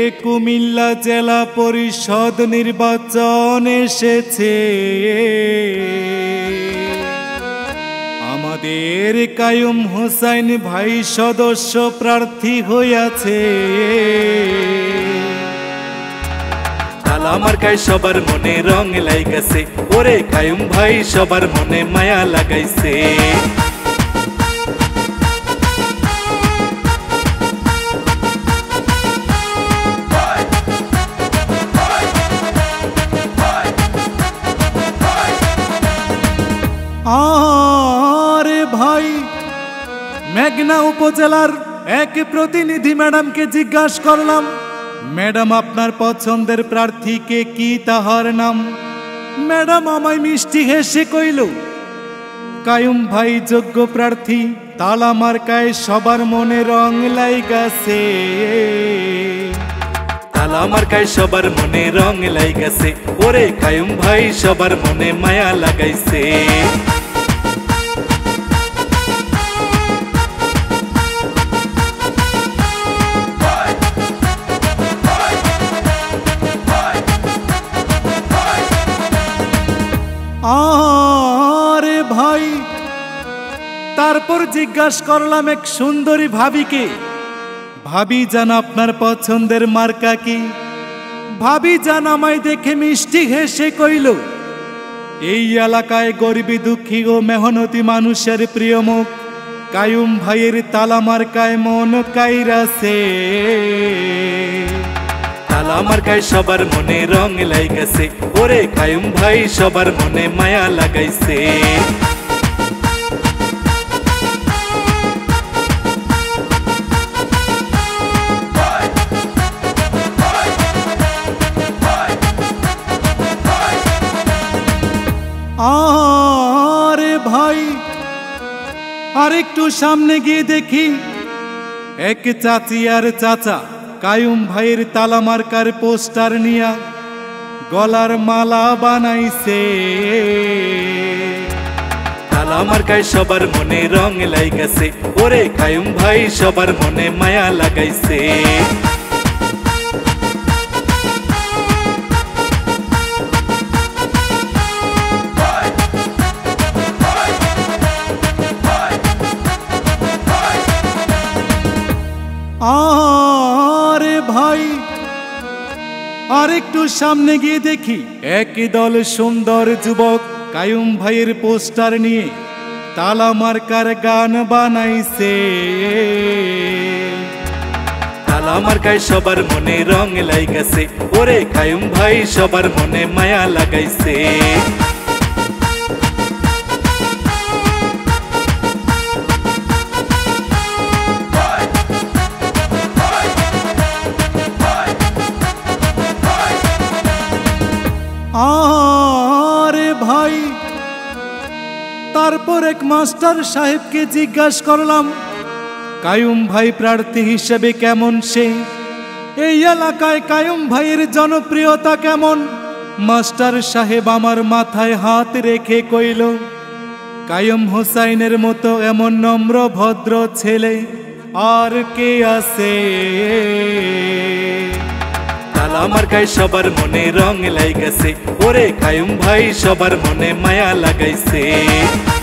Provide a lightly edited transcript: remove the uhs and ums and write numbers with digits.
কুমিল্লা জেলা পরিষদ নির্বাচন এসেছে। আমাদের কায়ুম হোসাইন ভাই সদস্য প্রার্থী হইয়াছে। তালা মার্কায় সবার মনে রং লাগাইছে, ওরে কায়ুম ভাই সবার মনে মায়া লাগাইছে। আরে ভাই, মেঘনা উপজেলার এক প্রতিনিধি ম্যাডামকে জিজ্ঞাসা করলাম, ম্যাডাম আপনার পছন্দের প্রার্থীকে কি তাহার নাম? ম্যাডাম আমায় মিষ্টি হেসে কইল, কায়ুম ভাই যোগ্য প্রার্থী, তালা মার্কায় সবার মনে রং লাগাইছে। তালা মার্কায় সবার মনে রং লাগাইছে, ওরে কায়ুম ভাই সবার মনে মায়া লাগাইছে। আরে ভাই, তারপর জিজ্ঞাসা করলাম এক সুন্দরী ভাবিকে, ভাবি জান আপনার পছন্দের মার্কা কি? ভাবি জান আমায় দেখে মিষ্টি হেসে কইল, এই এলাকায় গরিবী দুঃখী ও মেহনতি মানুষের প্রিয় মুখ কায়ুম ভাইয়ের তালা মার্কায় মন কাইরাছে। তালা মার্কায় সবার মনে রং লাগাইছে, ওরে কায়ুম ভাই সবার মনে মায়া লাগাইছে। আরে ভাই, আরেকটু সামনে গিয়ে দেখি এক চাচি আর চাচা কায়ুম ভাইয়ের তালা মার্কার পোস্টার নিয়া গলার মালা বানাইছে। তালা মার্কায় সবার মনে রং লাগাইছে, ওরে কায়ুম ভাই সবার মনে মায়া লাগাইছে। আরে ভাই, আরেকটু সামনে গিয়ে দেখি একই দল সুন্দর যুবক কায়ুম ভাইয়ের পোস্টার নিয়ে তালা মার্কার গান বানাইছে। তালা মার্কায় সবার মনে রং লাগাইছে, ওরে কায়ুম ভাই সবার মনে মায়া লাগাইছে। আরে ভাই, তারপর এক মাস্টার সাহেবকে জিজ্ঞাসা করলাম, কায়ুম ভাই প্রার্থী হিসেবে কেমন সে? এই এলাকায় কায়ুম ভাইয়ের জনপ্রিয়তা কেমন? মাস্টার সাহেব আমার মাথায় হাত রেখে কইল, কায়ুম হোসাইনের মতো এমন নম্র ভদ্র ছেলে আর কে আছে? তালা মার্কায় সবার মনে রং লাগাইছে, ওরে কায়ুম ভাই সবার মনে মায়া লাগাইছে।